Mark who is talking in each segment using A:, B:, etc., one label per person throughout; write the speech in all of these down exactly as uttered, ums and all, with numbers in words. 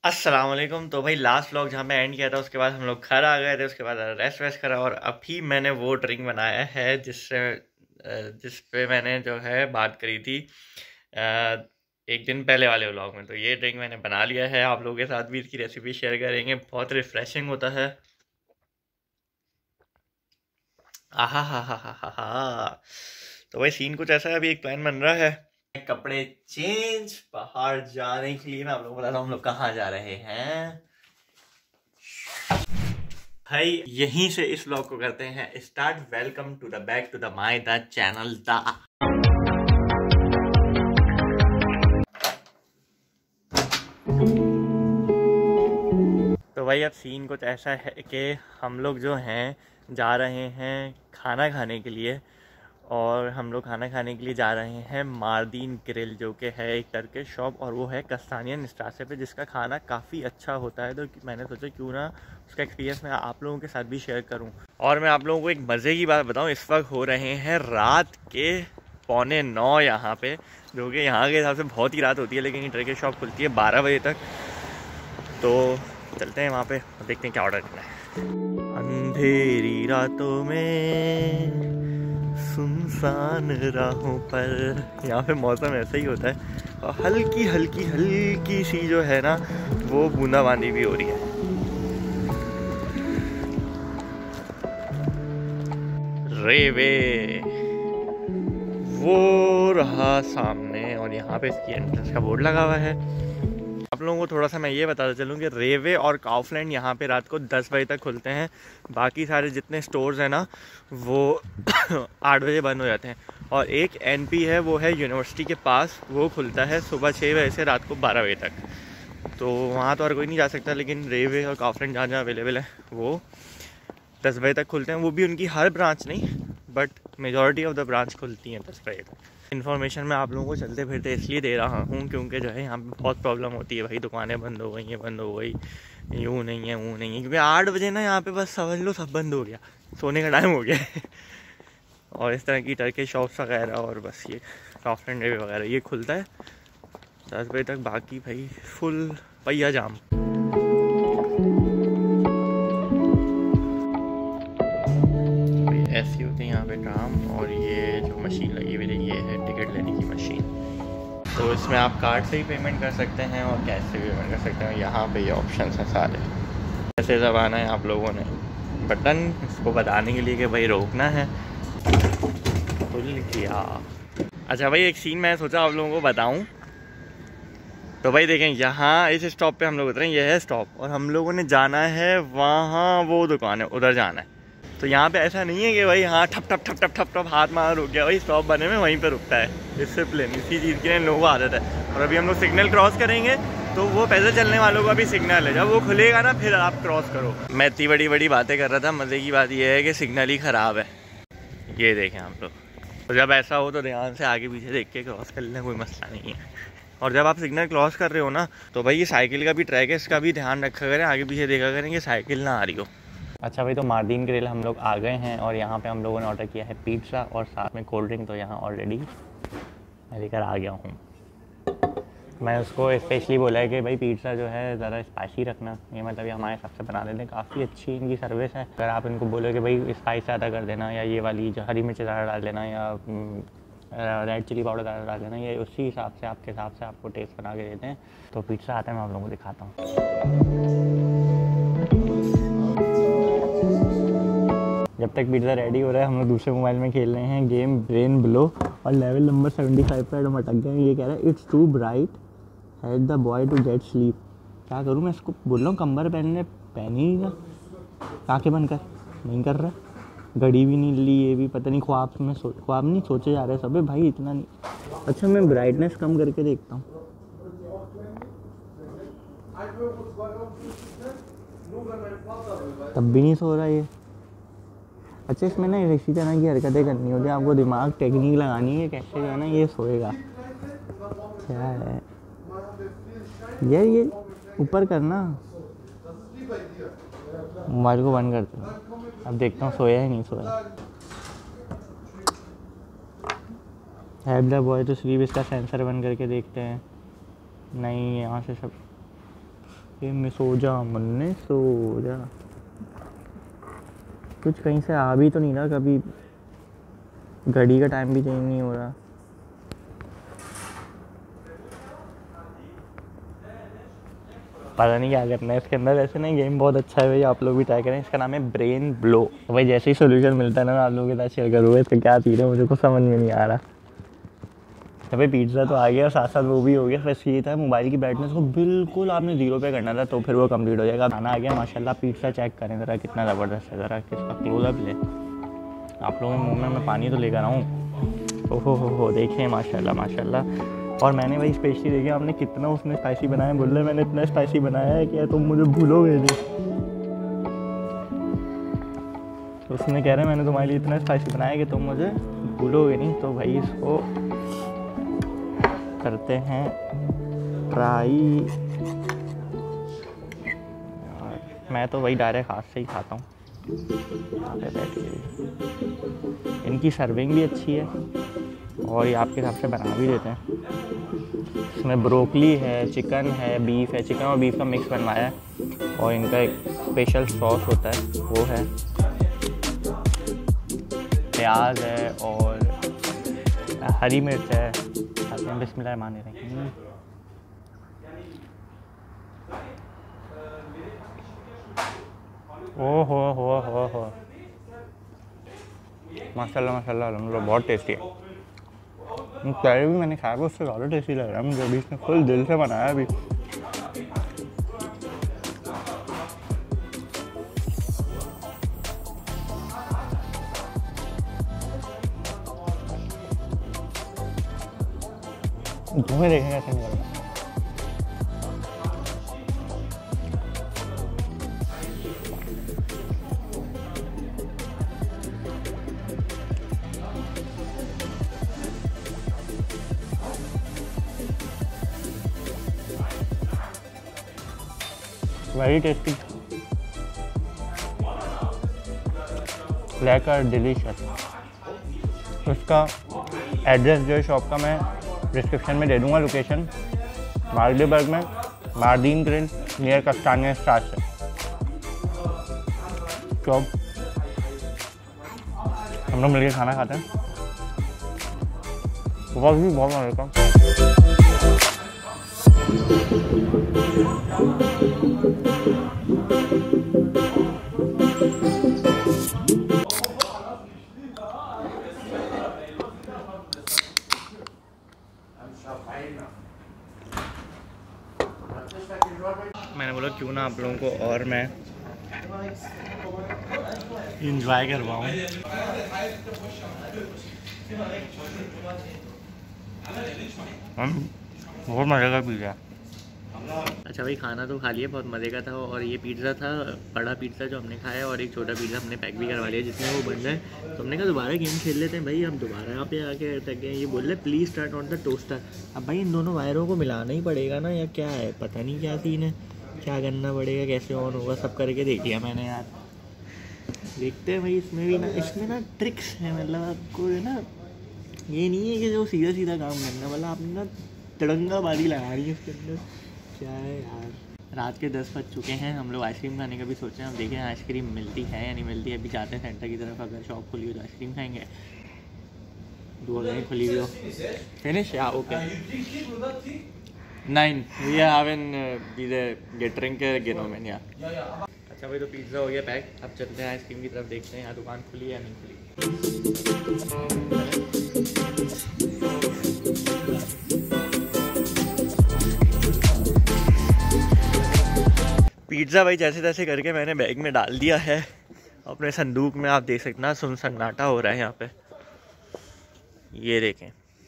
A: अस्सलाम वालेकुम। तो भाई लास्ट व्लॉग जहाँ मैं एंड किया था उसके बाद हम लोग घर आ गए थे, उसके बाद रेस्ट वेस्ट करा और अभी मैंने वो ड्रिंक बनाया है जिससे जिस पे मैंने जो है बात करी थी अ, एक दिन पहले वाले व्लॉग में। तो ये ड्रिंक मैंने बना लिया है, आप लोगों के साथ भी इसकी रेसिपी शेयर करेंगे। बहुत रिफ्रेशिंग होता है। आहा हा हा हा हा हा। तो भाई सीन कुछ ऐसा है, अभी एक प्लान बन रहा है कपड़े चेंज बाहर जाने के लिए। मैं आप लोगों को बताता हूँ हम लोग कहाँ जा रहे हैं। भाई यहीं से इस व्लॉग को करते हैं start. Welcome to the back to the my the channel the. तो भाई अब सीन कुछ ऐसा है कि हम लोग जो हैं जा रहे हैं खाना खाने के लिए, और हम लोग खाना खाने के लिए जा रहे हैं मार्दीन ग्रिल, जो कि है एक टर्किश शॉप और वो है कस्तानियन स्ट्रासे पे, जिसका खाना काफ़ी अच्छा होता है। तो मैंने सोचा क्यों ना उसका एक्सपीरियंस मैं आप लोगों के साथ भी शेयर करूं। और मैं आप लोगों को एक मज़े की बात बताऊं, इस वक्त हो रहे हैं रात के पौने नौ यहाँ पे, जो कि यहाँ के हिसाब से बहुत ही रात होती है, लेकिन ये टर्किश शॉप खुलती है बारह बजे तक। तो चलते हैं वहाँ पे और देखते हैं क्या ऑर्डर करना है। अंधेरी रातों में सुनसान राहों पर, यहाँ पे मौसम ऐसा ही होता है और हल्की हल्की हल्की सी जो है ना वो बूंदाबांदी भी हो रही है। रेवे वो रहा सामने और यहाँ पे इसकी एंट्रेंस का बोर्ड लगा हुआ है। आप लोगों को थोड़ा सा मैं ये बताता चलूँ कि रेवे और काउफलैंड यहाँ पे रात को दस बजे तक खुलते हैं। बाकी सारे जितने स्टोर्स हैं ना वो आठ बजे बंद हो जाते हैं। और एक एनपी है, वो है यूनिवर्सिटी के पास, वो खुलता है सुबह छः बजे से रात को बारह बजे तक। तो वहाँ तो और कोई नहीं जा सकता, लेकिन रेवे और काउफलैंड जहाँ जहाँ अवेलेबल है वो दस बजे तक खुलते हैं। वो भी उनकी हर ब्रांच नहीं, but majority of the branch खुलती हैं दस बजे तक। इन्फॉर्मेशन मैं आप लोगों को चलते फिरते इसलिए दे रहा हूँ क्योंकि जो है यहाँ पे बहुत प्रॉब्लम होती है भाई, दुकानें बंद हो गई हैं, बंद हो गई, यूँ नहीं है वो नहीं है, क्योंकि आठ बजे ना यहाँ पे बस समझ लो सब बंद हो गया, सोने का टाइम हो गया है। और इस तरह की टर्किश शॉप्स वगैरह और बस ये काउफलैंड रेवे वगैरह ये खुलता है दस बजे तक, बाकी भाई फुल पहिया जाम। ऐसी होती है यहाँ पे काम। और ये जो मशीन लगी हुई है ये है टिकट लेने की मशीन। तो इसमें आप कार्ड से ही पेमेंट कर सकते हैं और कैश से भी पेमेंट कर सकते हैं। यहाँ पे ये ऑप्शंस हैं सारे। ऐसे दबाना है आप लोगों ने बटन, इसको बताने के लिए कि भाई रोकना है। खुल किया। अच्छा भाई एक सीन मैं सोचा आप लोगों को बताऊँ। तो भाई देखें यहाँ इस स्टॉप पे हम लोग उतरे, ये है स्टॉप और हम लोगों ने जाना है वहाँ, वो दुकान है उधर जाना है। तो यहाँ पे ऐसा नहीं है कि भाई हाँ ठप ठप ठप ठप ठप ठप हाथ मार रुक गया, भाई स्टॉप बने में वहीं पे रुकता है। डिसिप्लिन इसी चीज़ की लोगों को आदत है। और अभी हम लोग सिग्नल क्रॉस करेंगे तो वो पैदल चलने वालों का भी सिग्नल है, जब वो खुलेगा ना फिर आप क्रॉस करो। मैं इतनी बड़ी बड़ी बातें कर रहा था, मज़े की बात यह है कि सिग्नल ही ख़राब है। ये देखें आप लोग, तो जब ऐसा हो तो ध्यान से आगे पीछे देख के क्रॉस कर लेना, कोई मसला नहीं है। और जब आप सिग्नल क्रॉस कर रहे हो ना तो भाई ये साइकिल का भी ट्रैक है, इसका भी ध्यान रखा करें, आगे पीछे देखा करें कि साइकिल ना आ रही हो। अच्छा भाई तो मार्दीन ग्रिल हम लोग आ गए हैं और यहाँ पे हम लोगों ने ऑर्डर किया है पिज़्ज़ा और साथ में कोल्ड ड्रिंक। तो यहाँ ऑलरेडी मैं लेकर आ गया हूँ। मैं उसको स्पेशली बोला है कि भाई पिज़्ज़ा जो है ज़रा स्पाइसी रखना, ये मतलब ये हमारे हिसाब से बना देते हैं। काफ़ी अच्छी इनकी सर्विस है। अगर आप इनको बोलो कि भाई स्पाइस ज़्यादा कर देना या ये वाली जो हरी मिर्च ज़्यादा डाल देना या रेड चिली पाउडर ज़्यादा डाल देना, ये उसी हिसाब से आपके हिसाब से आपको टेस्ट बना के देते हैं। तो पिज़्ज़ा आता है, मैं आप लोगों को दिखाता हूँ। जब तक पिज़्ज़ा रेडी हो रहा है हम लोग दूसरे मोबाइल में खेल रहे हैं गेम ब्रेन ब्लो, और लेवल नंबर सेवेंटी फाइव पर हम अटक गए। ये कह रहा है it's too bright, help the boy to get sleep. क्या करूँ मैं इसको बोल रहा हूँ कंबर पहनने, पहन ही नहीं, आँखें बंद कर, नहीं कर रहा, घड़ी भी नहीं ली, ये भी पता नहीं ख्वाब में सो ख्वाब नहीं सोचे जा रहे सब भाई, इतना नहीं। अच्छा मैं ब्राइटनेस कम करके देखता हूँ, तब भी नहीं सो रहा ये। अच्छा इसमें ना इसी तरह की हरकतें करनी होती है, आपको दिमाग टेक्निक लगानी है कैसे जो है ना ये सोएगा। क्या है यार, ये ऊपर करना, मोबाइल को बंद करते हैं। अब देखता हूँ सोया है नहीं सोया। Help the boy to sleep, इसका सेंसर बंद करके देखते हैं। नहीं यहाँ से सब में सो जा मुन्ने सो जा। कुछ कहीं से आ भी तो नहीं रहा, कभी घड़ी का टाइम भी चेंज नहीं हो रहा। पता नहीं क्या करना है इसके अंदर। वैसे नहीं, गेम बहुत अच्छा है भाई, आप लोग भी ट्राई करें। इसका नाम है ब्रेन ब्लो। तो भाई जैसे ही सोल्यूशन मिलता है ना आप लोगों के साथ शेयर करूँगा। इसका क्या तीर है मुझे को समझ में नहीं आ रहा। तो भाई पिज़्ज़ा तो आ गया, साथ साथ वो भी हो गया। बस ये था मोबाइल की ब्राइटनेस को बिल्कुल आपने जीरो पे करना था तो फिर वो कंप्लीट हो जाएगा। खाना आ गया माशाल्लाह। पिज़्ज़ा चेक करें ज़रा कितना ज़बरदस्त है। ज़रा किसका क्लोजअप ले, आप लोगों के मुँह में मैं पानी तो लेकर आऊँ। ओहो हो हो देखें माशाल्लाह माशाल्लाह। और मैंने भाई स्पेशली देखे आपने कितना उसने स्पाइसी बनाया। बोल रहे मैंने इतना स्पाइसी बनाया है कि तुम मुझे भूलोगे नहीं। तो उसने कह रहे मैंने तुम्हारे लिए इतना स्पाइसी बनाया कि तुम मुझे भूलोगे नहीं। तो भाई इसको करते हैं ट्राई। मैं तो वही डायरेक्ट हाथ से ही खाता हूँ यहाँ पे बैठ के। इनकी सर्विंग भी अच्छी है और ये आपके हिसाब से बना भी देते हैं। इसमें ब्रोकली है, चिकन है, बीफ है। चिकन और बीफ का मिक्स बनवाया है और इनका एक स्पेशल सॉस होता है वो है। प्याज है और हरी मिर्च है। बिस्मिल्लाहिर्रहमानिर्रहीम। ओ हो हो हो हो माशाल्लाह माशाल्लाह अल्हम्दुलिल्लाह बहुत टेस्टी है। पहले भी मैंने खाया उससे ज़्यादा टेस्टी लग रहा है मुझे। अभी इसने फुल दिल से बनाया अभी। तुम्हें देखेंगे कैसे नहीं लगेगा। वेरी टेस्टी, लेकर डिलीशियस। उसका एड्रेस जो है शॉप का मैं डिस्क्रिप्शन में दे दूंगा। लोकेशन मालदीबर्ग में मार्दीन ग्रिल नियर कस्टानिया स्टार से। तो हम लोग मिलकर खाना खाते हैं। बहुत भी बहुत मज़े का। मैंने बोला क्यों ना आप लोगों को और मैं इंजॉय करवाऊँ। हम बहुत मज़े का पिज़्ज़ा। अच्छा भाई खाना तो खा लिया, बहुत मज़े का था। और ये पिज़्ज़ा था बड़ा पिज़्ज़ा जो हमने खाया और एक छोटा पिज़्ज़ा हमने पैक भी करवा लिया जिसमें वो बन जाए। तो हमने कहा दोबारा गेम खेल लेते हैं भाई। हम दोबारा यहाँ पे आके तक गए। ये बोल रहे please start on the toaster. अब भाई इन दोनों वायरों को मिलाना ही पड़ेगा ना या क्या है, पता नहीं क्या सीन है, क्या करना पड़ेगा, कैसे ऑन होगा, सब करके देख लिया मैंने यार। देखते हैं भाई इसमें भी ना, इसमें ना ट्रिक्स है। मतलब आपको है ना, ये नहीं है कि जो सीधा सीधा काम करना, मतलब आपने ना तिरंगाबाजी लगा रही है इसके अंदर। क्या है यार। रात के दस बज चुके हैं। हम लोग आइसक्रीम खाने का भी सोच रहे हैं। हम देखें आइसक्रीम मिलती है या नहीं मिलती है। अभी जाते हैं सेंटर की तरफ, अगर शॉप खुली हो तो आइसक्रीम खाएंगे। दो अगर खुली हुई हो फिनिश या okay nine we have in diese Getränke genommen या। अच्छा भाई तो पिज़्ज़ा हो गया पैक। अब चलते हैं आइसक्रीम की तरफ, देखते हैं यहाँ दुकान खुली है या नहीं खुली। पिज़्ज़ा भाई जैसे तैसे करके मैंने बैग में डाल दिया है अपने संदूक में। आप देख सकते हैं सुन सन्नाटा हो रहा है यहाँ पे, ये देखें।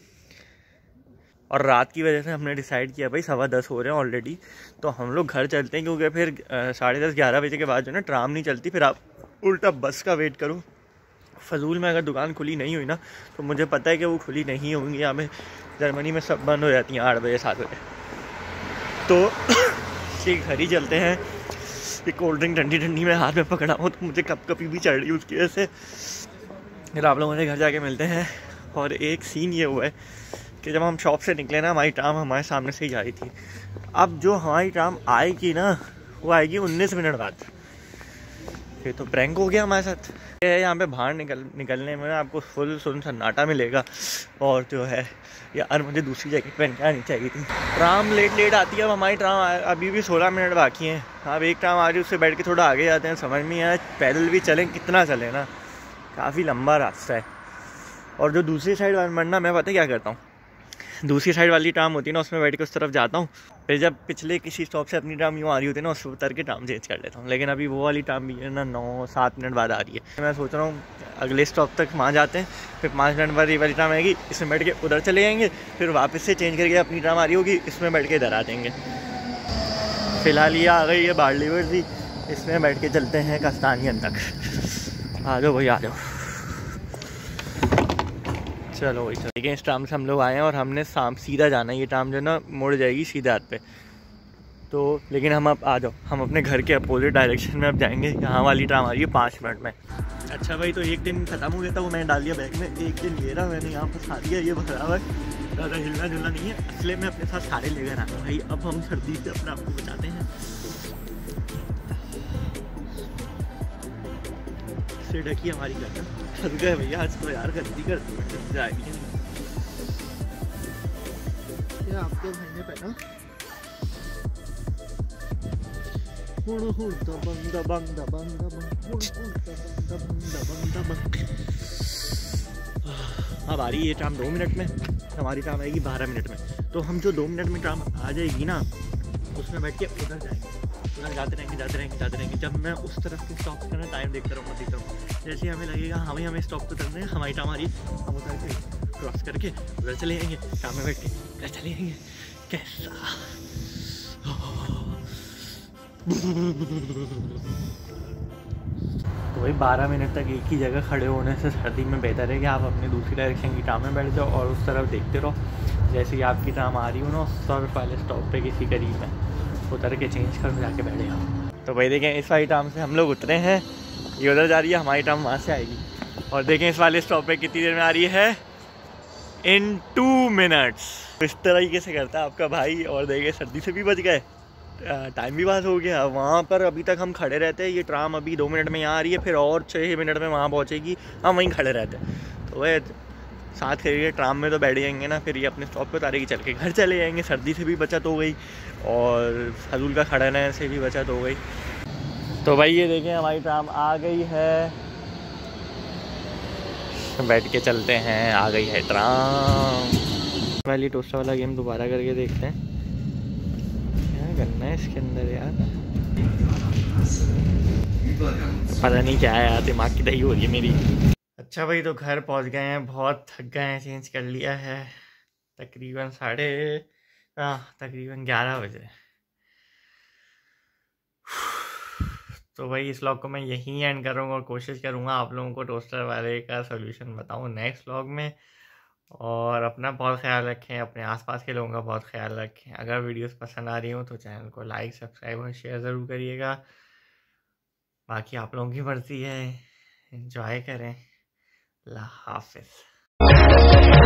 A: और रात की वजह से हमने डिसाइड किया भाई सवा दस हो रहे हैं ऑलरेडी, तो हम लोग घर चलते हैं क्योंकि फिर साढ़े दस ग्यारह बजे के बाद जो है ना ट्राम नहीं चलती, फिर आप उल्टा बस का वेट करो। फजूल में अगर दुकान खुली नहीं हुई ना तो मुझे पता है कि वो खुली नहीं होंगी। यहाँ में जर्मनी में सब बंद हो जाती हैं आठ बजे सात बजे। तो घर ही चलते हैं। ये कोल्ड ड्रिंक ठंडी ठंडी में हाथ में पकड़ा हूँ तो मुझे कप कपी भी चढ़ रही है उसकी वजह से। फिर आप लोगों से घर जाके मिलते हैं। और एक सीन ये हुआ है कि जब हम शॉप से निकले ना हमारी ट्राम हमारे सामने से ही जा रही थी। अब जो हमारी ट्राम आएगी ना वो आएगी उन्नीस मिनट बाद। ये तो प्रैंक हो गया हमारे साथ। ये यहाँ पे बाहर निकल निकलने में आपको फुल सुन सन्नाटा मिलेगा। और जो है यार मुझे दूसरी जैकेट पहन के आनी चाहिए थी। ट्राम लेट लेट आती है। अब हमारी ट्राम अभी भी सोलह मिनट बाकी हैं। अब एक ट्राम आ रही है, उससे बैठ के थोड़ा आगे जाते हैं। समझ में आया पैदल भी चलें कितना चलें ना, काफ़ी लंबा रास्ता है। और जो दूसरी साइड वरना मैं पता क्या करता हूँ, दूसरी साइड वाली ट्राम होती है ना उसमें बैठ के उस तरफ जाता हूँ। फिर जब पिछले किसी स्टॉप से अपनी ट्राम यूँ आ रही होती है ना उससे उतर के ट्राम चेंज कर लेता हूँ। लेकिन अभी वो वाली ट्राम भी है ना नौ सात मिनट बाद आ रही है। मैं सोच रहा हूँ अगले स्टॉप तक वहाँ जाते हैं, फिर पाँच मिनट बाद ये वाली ट्राम आएगी, इसमें बैठ के उधर चले जाएंगे, फिर वापस से चेंज करके अपनी ट्राम आ रही होगी इसमें बैठ के इधर आ जाएंगे। फिलहाल ये आ गई है बार्ली वर्दी, इसमें बैठ के चलते हैं कस्तानियन तक। आ जाओ भाई आ जाओ, चलो वही। देखिए इस ट्राम से हम लोग आए हैं और हमने शाम सीधा जाना है। ये ट्राम जो है ना मुड़ जाएगी सीधे हाथ पे तो। लेकिन हम अब आ जाओ, हम अपने घर के अपोजिट डायरेक्शन में अब जाएंगे। यहाँ वाली ट्राम आ रही है पाँच मिनट में। अच्छा भाई, तो एक दिन ख़त्म हो गया था, वो मैंने डाल दिया बैग में। एक दिन ले रहा मैंने यहाँ पर सारी है, ये बराबर ज़्यादा हिलना जुलना नहीं है। असले में अपने साथ सारे लेकर आए भाई। अब हम सर्दी से अपने आपको बचाते हैं। से ढकी हमारी घर थक गए भैया आज तो यार, गंदी कर जाएगी क्या आपके भाई ने पहना। अब आ रही है ये ट्राम दो मिनट में, हमारी ट्राम आएगी बारह मिनट में। तो हम जो दो मिनट में ट्राम आ जाएगी ना उसमें बैठ के उधर जाएंगे, उधर जाते रहेंगे जाते रहेंगे जाते रहेंगे। जब मैं उस तरफ के स्टॉप करना टाइम देखता रहूँगा देखता रहूँगा, जैसे हमें लगेगा हाँ भाई हमें स्टॉप तो करना है, हमारी ट्राम आ रही है, हम उधर के क्रॉस करके उधर चले जाएंगे, ट्राम में बैठ के उधर चले जाएंगे। कैसा तो भाई बारह मिनट तक एक ही जगह खड़े होने से सर्दी में बेहतर है कि आप अपनी दूसरी डायरेक्शन की ट्राम में बैठ जाओ और उस तरफ देखते रहो। जैसे ही आपकी ट्राम आ रही हो ना उस तरफ वाले स्टॉप पे किसी करीब में उतर के चेंज कर जाके बैठे जाओ। तो भाई देखें इस वाली ट्राम से हम लोग उतरे हैं, ये उधर जा रही है, हमारी ट्राम वहाँ से आएगी। और देखें इस वाले स्टॉप पे कितनी देर में आ रही है, इन टू मिनट्स। इस तरीके से करता है आपका भाई। और देखें सर्दी से भी बच गए, टाइम भी पास हो गया। वहाँ पर अभी तक हम खड़े रहते हैं, ये ट्राम अभी दो मिनट में यहाँ आ रही है, फिर और छः मिनट में वहाँ पहुँचेगी, हम वहीं खड़े रहते हैं। तो वह साथ करिए ट्राम में तो बैठ जाएंगे ना, फिर ये अपने स्टॉप पे उतारेगी, चल के घर चले जाएंगे। सर्दी से भी बचत हो गई और फजूल का खड़ा रहने से भी बचत हो गई। तो भाई ये देखें हमारी ट्राम आ गई है, बैठ के चलते हैं, आ गई है ट्राम। वाली टोस्टर वाला गेम दोबारा करके देखते हैं क्या करना है इसके अंदर यार, पता नहीं क्या है यार, दिमाग की दही हो रही है मेरी। अच्छा भाई तो घर पहुंच गए हैं, बहुत थक गए हैं, चेंज कर लिया है। तकरीबन साढ़े हाँ तकरीबन ग्यारह बजे। तो भाई इस व्लॉग को मैं यहीं एंड करूँगा और कोशिश करूँगा आप लोगों को टोस्टर वाले का सोल्यूशन बताऊँ नेक्स्ट व्लॉग में। और अपना बहुत ख्याल रखें, अपने आसपास के लोगों का बहुत ख्याल रखें। अगर वीडियोस पसंद आ रही हो तो चैनल को लाइक सब्सक्राइब और शेयर ज़रूर करिएगा। बाकी आप लोगों की मर्ज़ी है, एंजॉय करें। अल्लाह हाफ़िज़।